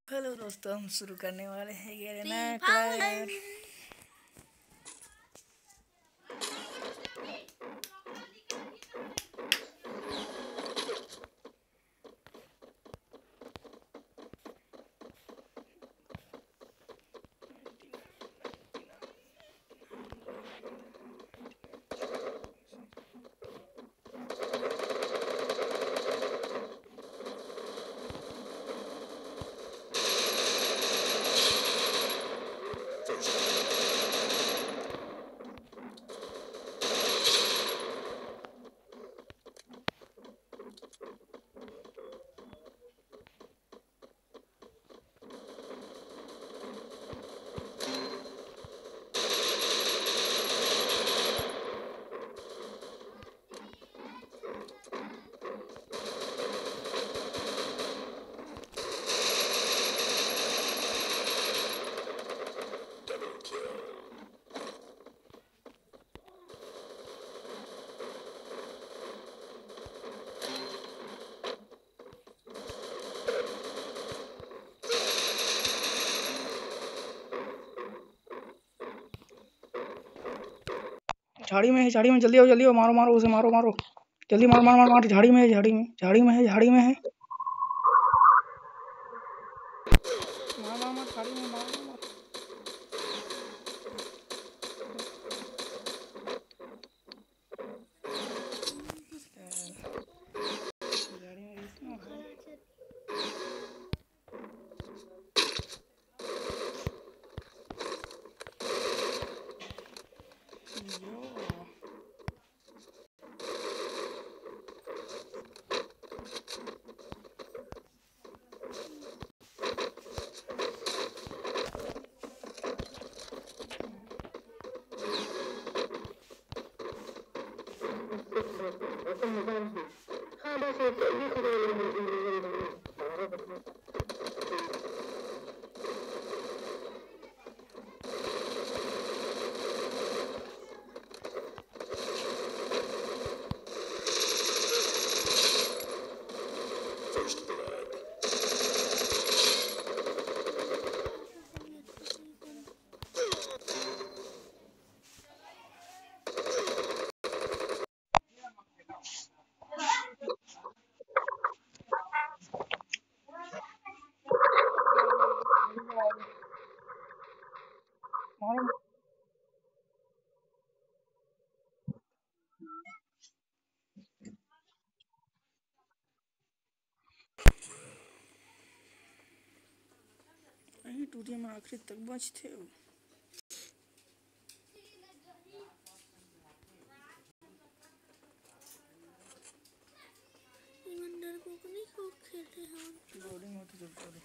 Hello दोस्तों, हम शुरू करने वाले हैं ये Free नया Power! क्लायर। झाड़ी में है, झाड़ी में जल्दी आओ, जल्दी आओ, मारो मारो उसे, मारो मारो जल्दी, मारो मारो मारो मारो, झाड़ी में है, झाड़ी में, झाड़ी में है, झाड़ी में है, मार मार मार, झाड़ी में मार मार। झाड़ी में इसमें है। टूटिया में आखिरी तक बचते हो। बोर्डिंग होती जब बोर्डिंग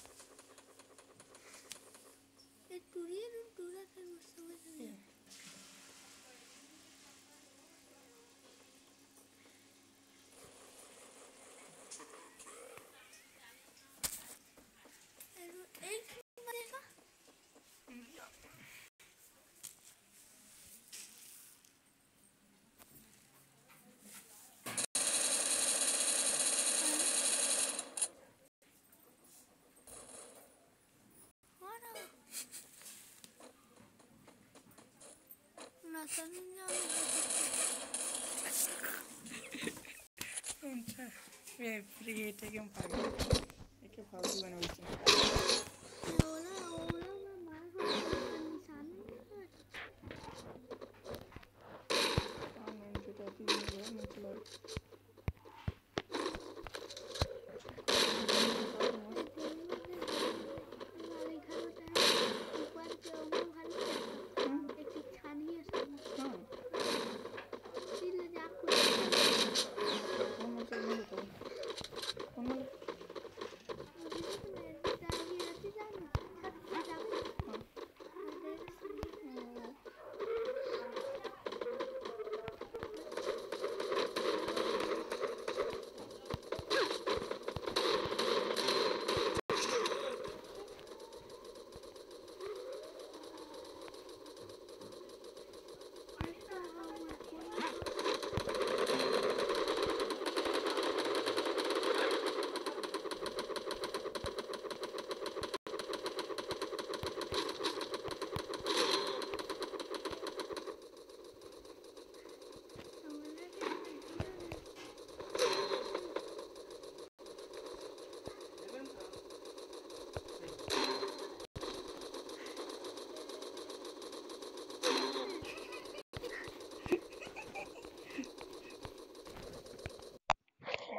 ये फ्री हिट है, क्यों पागल एक फालतू बने हुए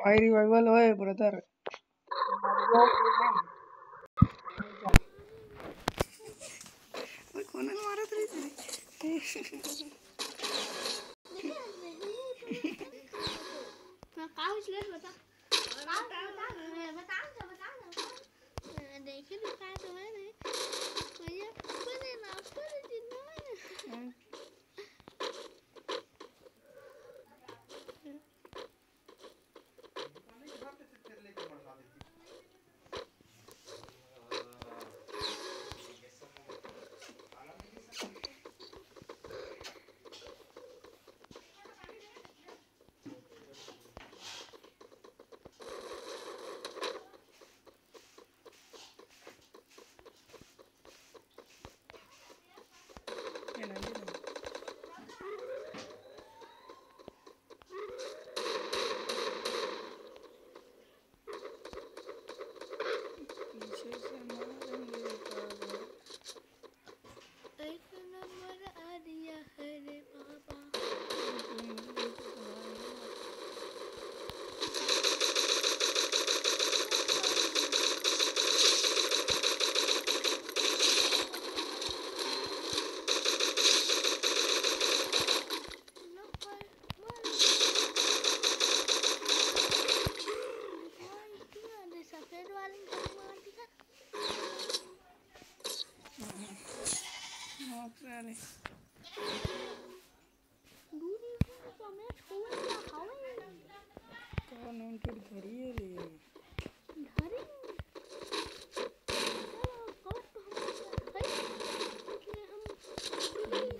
भाई रिवाइवल ओए ब्रदर। कौन मारा तेरे देखे दिखा तो मैंने भैया अपने नाम पर जिन्ना एक नंबर आ दिया है रे बाबा। सफेद वाली मार दिया। दूरी तो मैं छोड़ दिया हवा कौन उनके धरी है ले धरी चलो कौन तो हम इसलिए हम